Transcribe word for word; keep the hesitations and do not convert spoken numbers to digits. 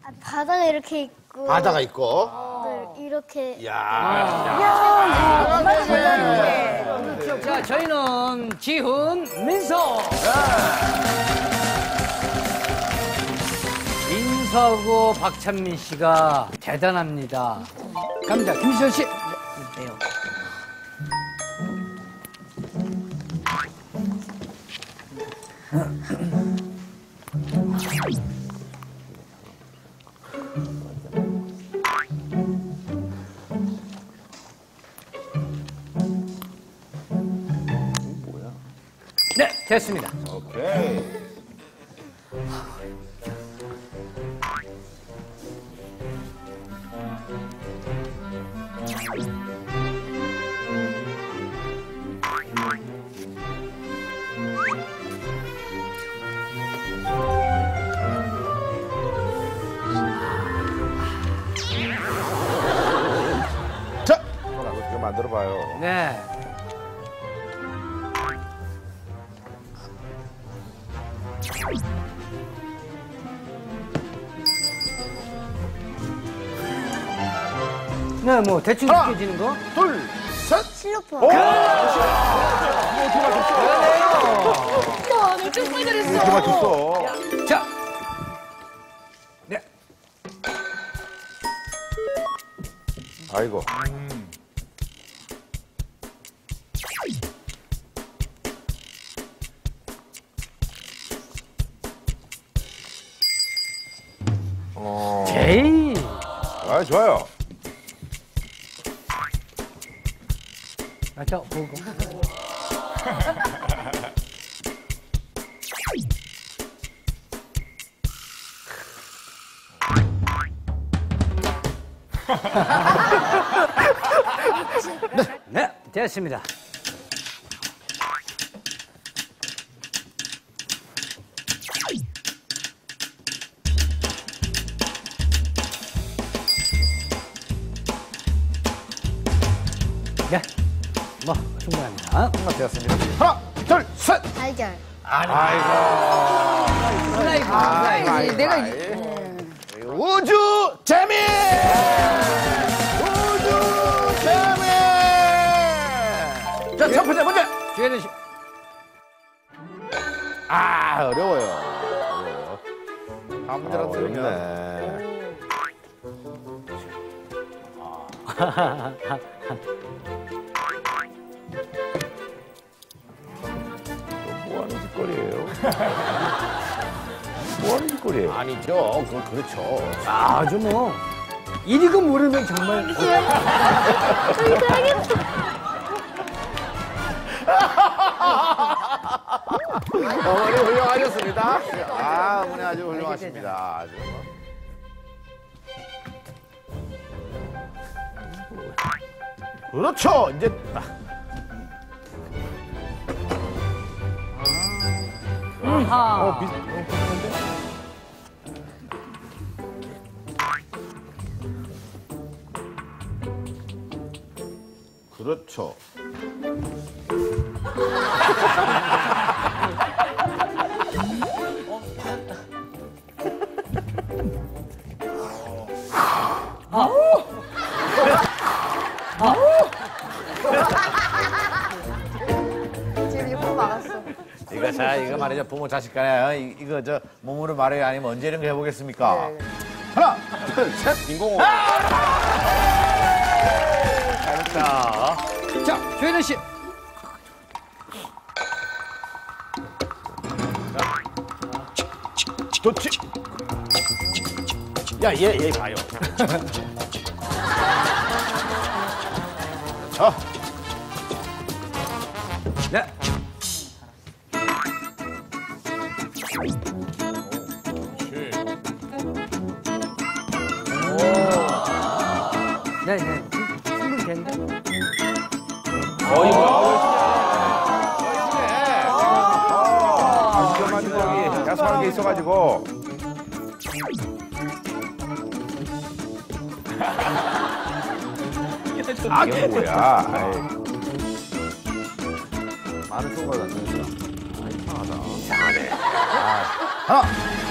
바다가 이렇게 있고. 바다가 있고. 네, 이렇게. 야. 야, 야, 자, 저희는 지훈, 민서. 민서하고 박찬민 씨가 대단합니다. 갑니다. 김시현 씨. 네요. 네, 됐습니다. 오케이. 자, 한번 어떻게 만들어봐요. 네. 네, 뭐 대충 하나, 느껴지는 거? 둘, 셋. 실로폰. 오! 와, 너 정말 잘했어. 이렇게 맞췄어. 자, 네. 아이고. 어. 제이. 아, 좋아요. 아, 저 보고. 네, 됐습니다. 네, 뭐 충분합니다. 하나 되었습니다. 하나, 둘, 셋. 달걀. 아이고. 플라이브, 아이고, 플라이브. 아이고, 내가 아이고. 우주 재미! 우주 재미! 자, 첫 번째 문제. 주혜는 씨. 아, 어려워요. 어려워요. 한 문제라도 틀리네. 뭐 하는 짓거리예요? 뭐 하는 짓거리예요? 아니죠. 그건 그렇죠. 아주 뭐 이리고 모르면 정말 어머니 훌륭하셨습니다. 아, 어머니 아주 훌륭하십니다. 아주. 그렇죠. 이제 아하. 어, 비, 어, 비슷한데? 그렇죠. 지금 이거 막았어. 이거 자, 이거 말이죠. 부모 자식 간에 이- 이거 저 몸으로 말해요. 아니면 언제 이런 거 해보겠습니까? 네, 네. 하나, 둘, 셋, 빙고. 잘했다. 자, 주혜는 씨. 좋지. 야, 얘, 얘 봐요. 자, 네. 네, 네. 충분히 됐는데. 어이, 아, 위험한 거기 야수하는 게 있어가지고. 아, 이게 뭐야? 아이. 많은 소가 났으니까. 아, 이상하다. 이상하네. 아, 하나,